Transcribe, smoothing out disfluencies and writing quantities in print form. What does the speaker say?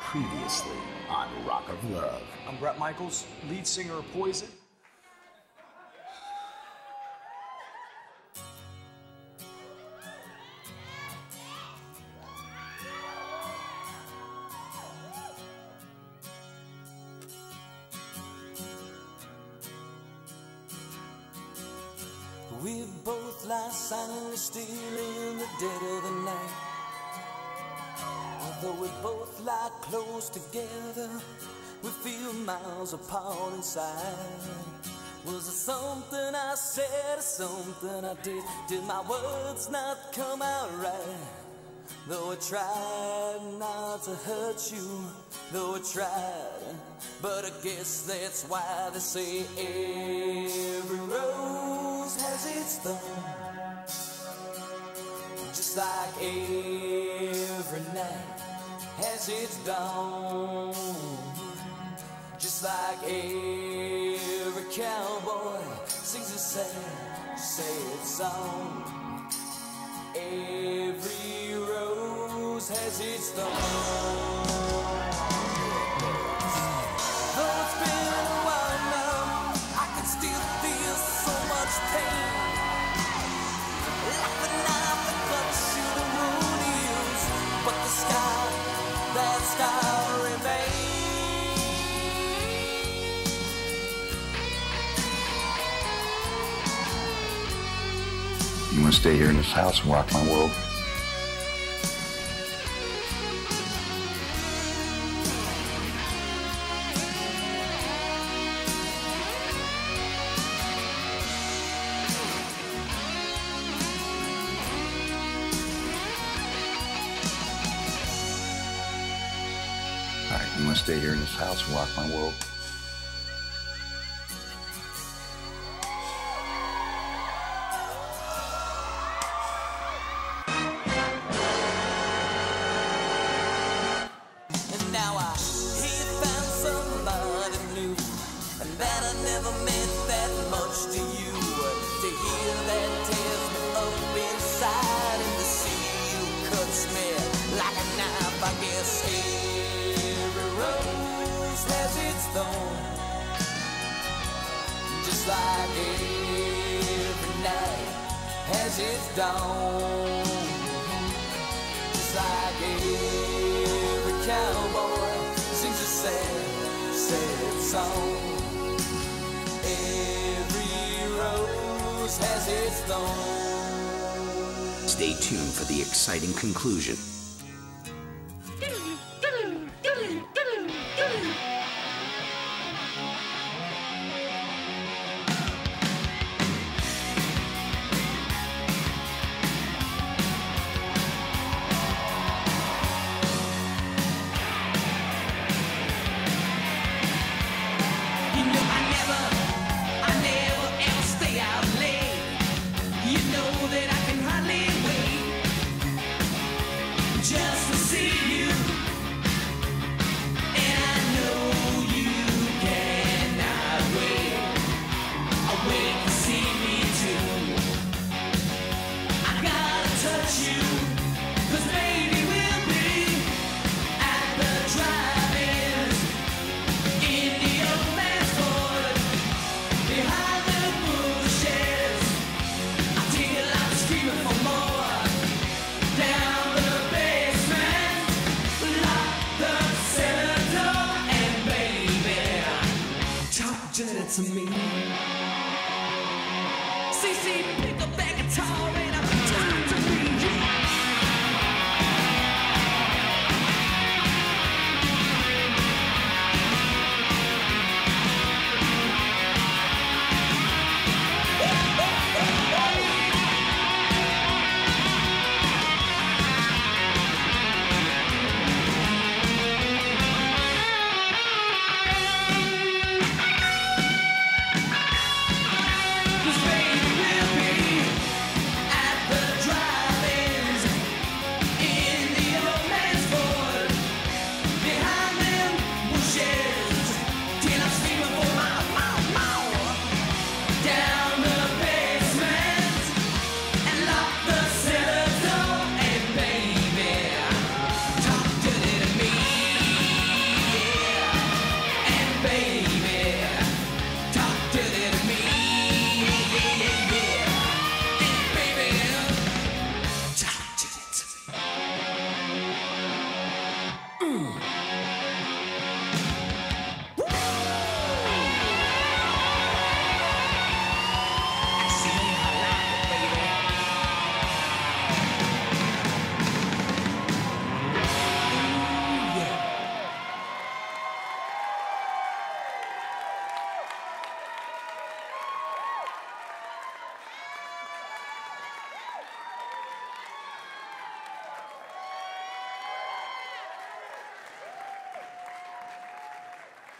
Previously on Rock of Love. I'm Brett Michaels, lead singer of Poison. We both lie silently still in the dead of the night. Although we both lie close together, we feel miles apart inside. Was it something I said or something I did? Did my words not come out right? Though I tried not to hurt you, though I tried, but I guess that's why they say every rose has its thorn. Just like every night has its dawn. Just like every cowboy sings a sad, sad song. Every rose has its thorn. Though it's been a while now, I can still feel so much pain. Like the knife that cuts you the wound heals, but the scar, that scar remains. You want to stay here in this house and rock my world? All right, you want to stay here in this house and rock my world? Now I he found somebody new, and that I never meant that much to you. To hear that tears me up inside, and to see you cuts me like a knife. I guess every rose has its thorn, just like every night has its dawn. Just like every cowboy sings a sad, sad song. Every rose has its thorn. Stay tuned for the exciting conclusion